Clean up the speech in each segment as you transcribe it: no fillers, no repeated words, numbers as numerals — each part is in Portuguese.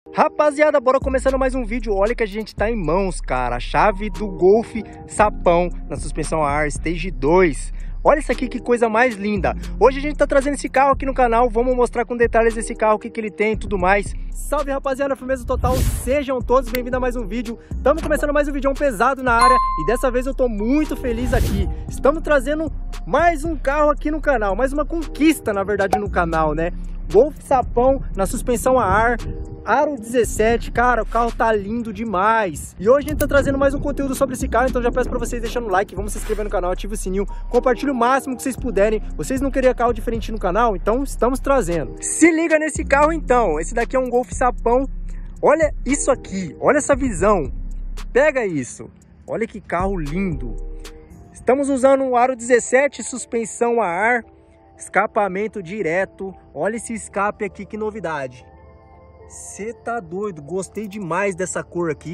Rapaziada, bora começando mais um vídeo. Olha que a gente tá em mãos, cara. A chave do Golf Sapão na suspensão a ar Stage 2. Olha isso aqui, que coisa mais linda. Hoje a gente tá trazendo esse carro aqui no canal. Vamos mostrar com detalhes esse carro, o que ele tem e tudo mais. Salve, rapaziada, firmeza total. Sejam todos bem-vindos a mais um vídeo. Estamos começando mais um vídeo pesado na área. E dessa vez eu tô muito feliz aqui. Estamos trazendo mais um carro aqui no canal. Mais uma conquista, na verdade, no canal, né? Golf Sapão na suspensão a ar, aro 17, cara, o carro tá lindo demais. E hoje a gente tá trazendo mais um conteúdo sobre esse carro, então já peço pra vocês deixando o like, vamos se inscrever no canal, ativa o sininho, compartilhe o máximo que vocês puderem. Vocês não queriam carro diferente no canal? Então estamos trazendo. Se liga nesse carro então, esse daqui é um Golf Sapão. Olha isso aqui, olha essa visão, pega isso, olha que carro lindo. Estamos usando um aro 17, suspensão a ar, escapamento direto. Olha esse escape aqui, que novidade. Você tá doido, gostei demais dessa cor aqui.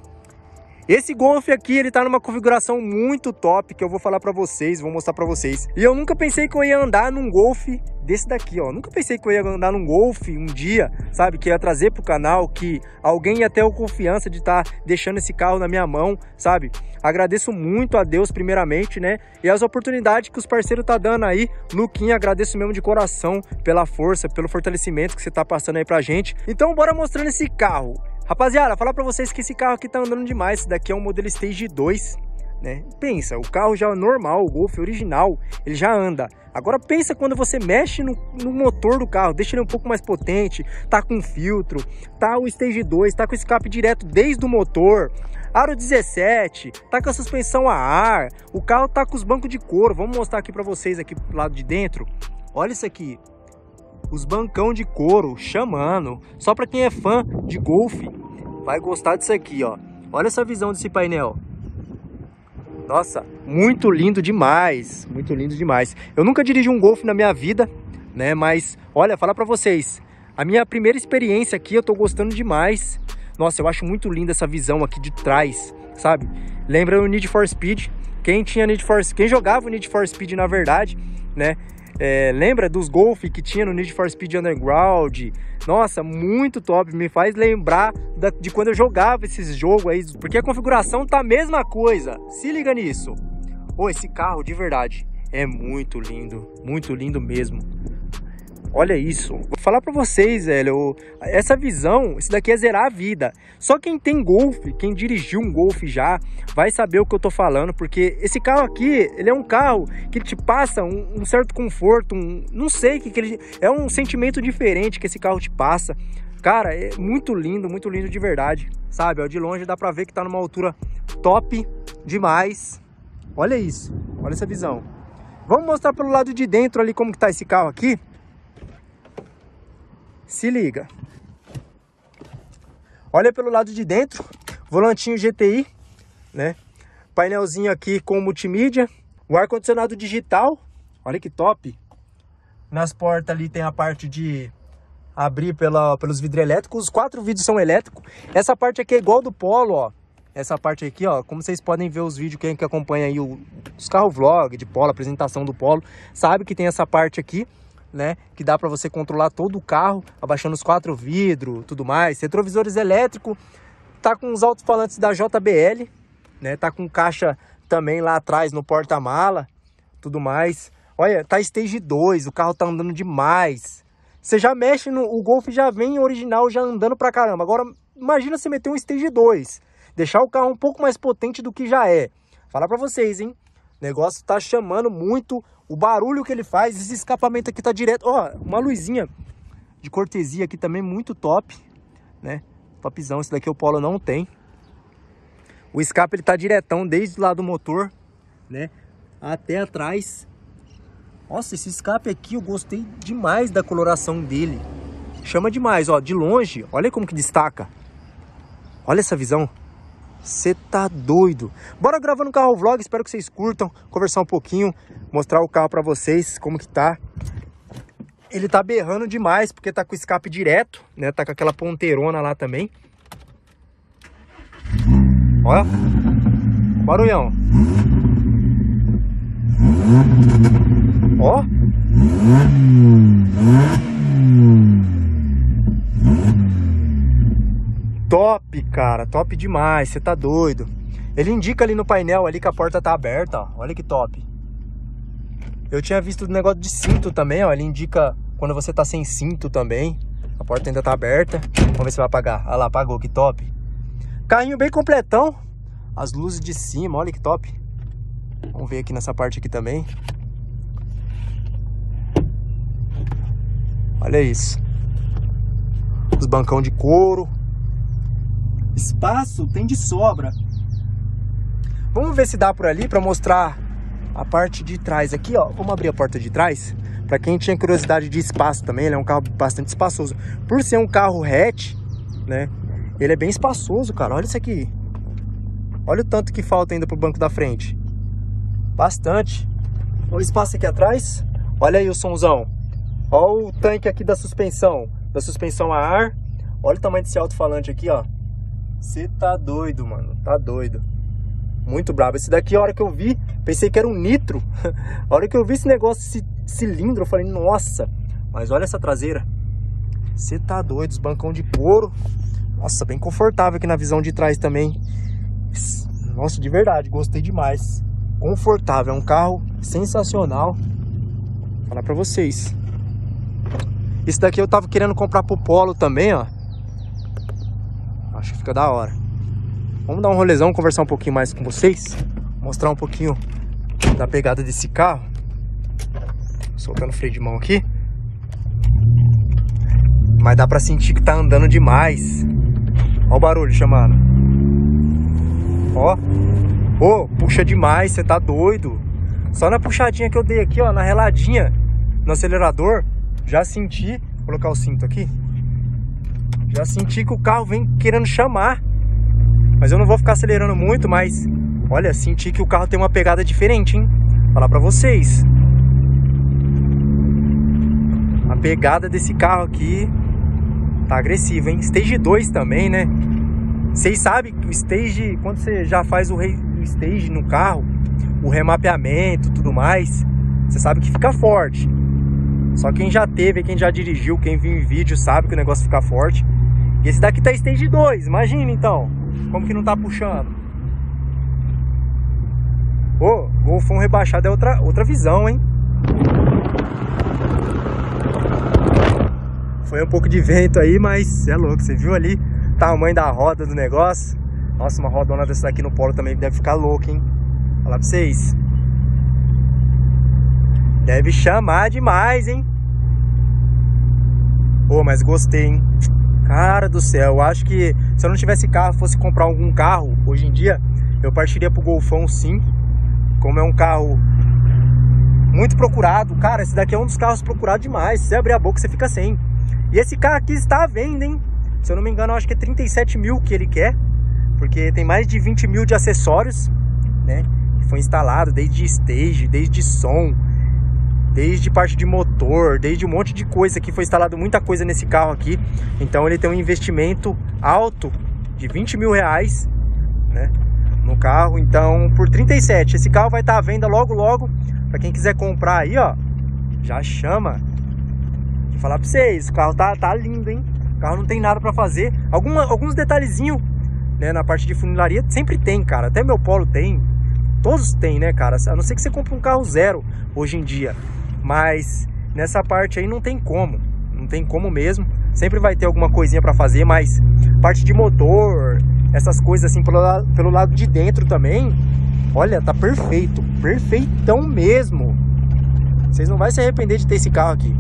Esse Golf aqui, ele tá numa configuração muito top, que eu vou falar pra vocês, vou mostrar pra vocês. E eu nunca pensei que eu ia andar num Golf desse daqui, ó. Nunca pensei que eu ia andar num Golf um dia, sabe? Que ia trazer pro canal, que alguém ia ter a confiança de estar deixando esse carro na minha mão, sabe? Agradeço muito a Deus primeiramente, né? E as oportunidades que os parceiros tá dando aí. Luquinha, agradeço mesmo de coração pela força, pelo fortalecimento que você tá passando aí pra gente. Então bora mostrando esse carro. Rapaziada, falar pra vocês que esse carro aqui tá andando demais. Esse daqui é um modelo Stage 2, né? Pensa, o carro já é normal, o Golf original, ele já anda. Agora pensa quando você mexe no motor do carro, deixa ele um pouco mais potente, tá com filtro, tá o Stage 2, tá com escape direto desde o motor, aro 17, tá com a suspensão a ar, o carro tá com os bancos de couro. Vamos mostrar aqui pra vocês aqui pro lado de dentro. Olha isso aqui. Os bancão de couro chamando. Só para quem é fã de Golf vai gostar disso aqui, ó. Olha essa visão desse painel. Nossa, muito lindo demais. Muito lindo demais. Eu nunca dirigi um Golf na minha vida, né? Mas, olha, falar para vocês, a minha primeira experiência aqui, eu tô gostando demais. Nossa, eu acho muito linda essa visão aqui de trás, sabe? Lembra o Need for Speed? Quem jogava o Need for Speed, na verdade, né? Lembra dos Golf que tinha no Need for Speed Underground? Nossa, muito top, me faz lembrar de quando eu jogava esses jogos aí, porque a configuração tá a mesma coisa, se liga nisso. Esse carro de verdade é muito lindo mesmo. Olha isso, vou falar pra vocês, velho, essa visão, isso daqui é zerar a vida. Só quem tem Golf, quem dirigiu um Golf já, vai saber o que eu tô falando, porque esse carro aqui, ele é um carro que te passa um certo conforto, não sei, é um sentimento diferente que esse carro te passa. Cara, é muito lindo de verdade, sabe? Ó, de longe dá pra ver que tá numa altura top demais. Olha isso, olha essa visão. Vamos mostrar pelo lado de dentro ali como que tá esse carro aqui. Se liga. Olha pelo lado de dentro, volantinho GTI, né? Painelzinho aqui com multimídia, o ar-condicionado digital, olha que top. Nas portas ali tem a parte de abrir pelos vidros elétricos, os 4 vidros são elétricos. Essa parte aqui é igual do Polo, ó. Essa parte aqui, ó, como vocês podem ver os vídeos, quem que acompanha aí os carro vlog de Polo, apresentação do Polo, sabe que tem essa parte aqui, né, que dá para você controlar todo o carro, abaixando os 4 vidros, tudo mais. Retrovisores elétricos, tá com os alto-falantes da JBL, né, tá com caixa também lá atrás no porta-mala, tudo mais. Olha, tá Stage 2, o carro tá andando demais. Você já mexe o Golf já vem original, já andando pra caramba. Agora, imagina você meter um Stage 2, deixar o carro um pouco mais potente do que já é. Falar pra vocês, hein, o negócio tá chamando muito. O barulho que ele faz, esse escapamento aqui tá direto. Ó, uma luzinha de cortesia aqui também muito top, né? Topzão, esse daqui o Polo não tem. O escape ele tá diretão desde lá do motor, né? Até atrás. Nossa, esse escape aqui eu gostei demais da coloração dele. Chama demais, ó, de longe, olha como que destaca. Olha essa visão. Você tá doido. Bora gravando um carro vlog, espero que vocês curtam, conversar um pouquinho, mostrar o carro pra vocês, como que tá. Ele tá berrando demais, porque tá com escape direto, né? Tá com aquela ponteirona lá também. Olha. Barulhão. Ó. top, cara, top demais, você tá doido. Ele indica ali no painel ali que a porta tá aberta, ó. Olha que top. Eu tinha visto o negócio de cinto também, ó. Ele indica quando você tá sem cinto também. A porta ainda tá aberta. Vamos ver se vai apagar. Olha lá, apagou, que top. Carrinho bem completão. As luzes de cima, olha que top. Vamos ver aqui nessa parte aqui também. Olha isso. Os bancão de couro. Espaço tem de sobra. Vamos ver se dá por ali para mostrar a parte de trás aqui, ó. Vamos abrir a porta de trás. Para quem tinha curiosidade de espaço também, ele é um carro bastante espaçoso. Por ser um carro hatch, né? Ele é bem espaçoso, cara. Olha isso aqui. Olha o tanto que falta ainda pro banco da frente. Bastante. Olha o espaço aqui atrás. Olha aí o somzão. Olha o tanque aqui da suspensão a ar. Olha o tamanho desse alto-falante aqui, ó. Você tá doido, mano. Tá doido. Muito brabo. Esse daqui, a hora que eu vi, pensei que era um nitro. A hora que eu vi esse negócio, esse cilindro, eu falei, nossa. Mas olha essa traseira. Você tá doido. Os bancão de couro. Nossa, bem confortável aqui na visão de trás também. Nossa, de verdade, gostei demais. Confortável, é um carro sensacional. Vou falar pra vocês. Esse daqui eu tava querendo comprar pro Polo também, ó. Acho que fica da hora. Vamos dar um rolezão, conversar um pouquinho mais com vocês. Mostrar um pouquinho da pegada desse carro. Soltando o freio de mão aqui. Mas dá pra sentir que tá andando demais. Ó o barulho chamando. Ó. Ô, puxa demais, você tá doido. Só na puxadinha que eu dei aqui, ó, na reladinha no acelerador, já senti, vou colocar o cinto aqui. Já senti que o carro vem querendo chamar. Mas eu não vou ficar acelerando muito, mas olha, senti que o carro tem uma pegada diferente, hein? Vou falar pra vocês. A pegada desse carro aqui tá agressiva, hein? Stage 2 também, né? Vocês sabem que o Stage, quando você já faz o Stage no carro, o remapeamento e tudo mais, você sabe que fica forte. Só quem já teve, quem já dirigiu, quem viu em vídeo sabe que o negócio fica forte. E esse daqui tá Stage 2, imagina então, como que não tá puxando. Ô, Golfão rebaixado é outra visão, hein? Foi um pouco de vento aí, mas é louco, você viu ali o tamanho da roda do negócio? Nossa, uma rodona dessa daqui no Polo também deve ficar louca, hein? Vou falar pra vocês. Deve chamar demais, hein? Ô, mas gostei, hein? Cara do céu, eu acho que se eu não tivesse carro, fosse comprar algum carro hoje em dia, eu partiria pro Golfão sim. Como é um carro muito procurado. Cara, esse daqui é um dos carros procurados demais. Se você abrir a boca, você fica sem. E esse carro aqui está à venda, hein? Se eu não me engano, eu acho que é 37 mil que ele quer. Porque tem mais de 20 mil de acessórios, né? Que foi instalado desde stage, desde som, desde parte de motor, desde um monte de coisa aqui. Foi instalado muita coisa nesse carro aqui. Então ele tem um investimento alto de 20 mil reais, né? No carro. Então por 37, esse carro vai estar à venda logo logo. Pra quem quiser comprar aí, ó, já chama. Vou falar pra vocês, o carro tá lindo, hein? O carro não tem nada pra fazer. Alguns detalhezinhos, né, na parte de funilaria sempre tem, cara. Até meu Polo tem. Todos tem, né, cara? A não ser que você compre um carro zero hoje em dia. Mas nessa parte aí não tem como. Não tem como mesmo. Sempre vai ter alguma coisinha pra fazer, mas parte de motor, essas coisas assim pelo lado de dentro também, olha, tá perfeito. Perfeitão mesmo. Vocês não vão se arrepender de ter esse carro aqui.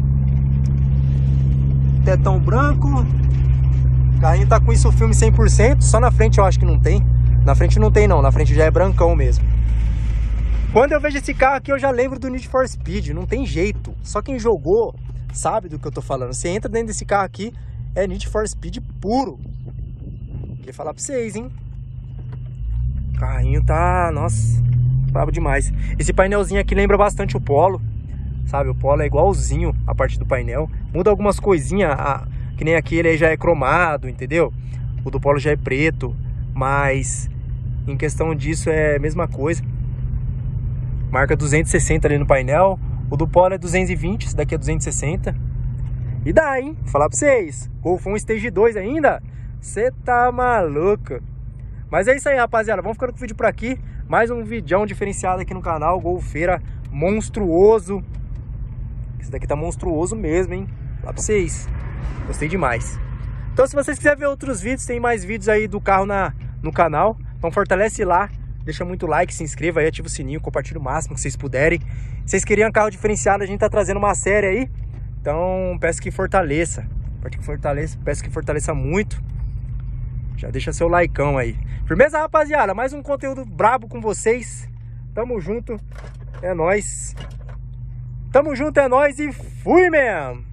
Tetão branco. O carrinho tá com isso filme 100%. Só na frente eu acho que não tem. Na frente não tem não. Na frente já é brancão mesmo. Quando eu vejo esse carro aqui eu já lembro do Need for Speed. Não tem jeito. Só quem jogou sabe do que eu tô falando. Você entra dentro desse carro aqui, é Need for Speed puro. Queria falar pra vocês, hein? O carrinho tá... Nossa, brabo demais. Esse painelzinho aqui lembra bastante o Polo. Sabe, o Polo é igualzinho a parte do painel. Muda algumas coisinhas, que nem aqui ele já é cromado, entendeu? O do Polo já é preto, mas em questão disso é a mesma coisa. Marca 260 ali no painel. O do Polo é 220, esse daqui é 260. E dá, hein? Vou falar pra vocês. Golfão Stage 2 ainda. Você tá maluco. Mas é isso aí, rapaziada. Vamos ficando com o vídeo por aqui. Mais um vídeo diferenciado aqui no canal. Golfeira monstruoso. Esse daqui tá monstruoso mesmo, hein? Lá pra vocês. Gostei demais. Então, se vocês quiserem ver outros vídeos, tem mais vídeos aí do carro no canal. Então, fortalece lá. Deixa muito like, se inscreva aí, ativa o sininho, compartilha o máximo que vocês puderem. Se vocês queriam carro diferenciado, a gente tá trazendo uma série aí. Então, peço que fortaleça. Peço que fortaleça muito. Já deixa seu likeão aí. Firmeza, rapaziada? Mais um conteúdo brabo com vocês. Tamo junto. É nóis. Tamo junto, é nóis e fui mesmo!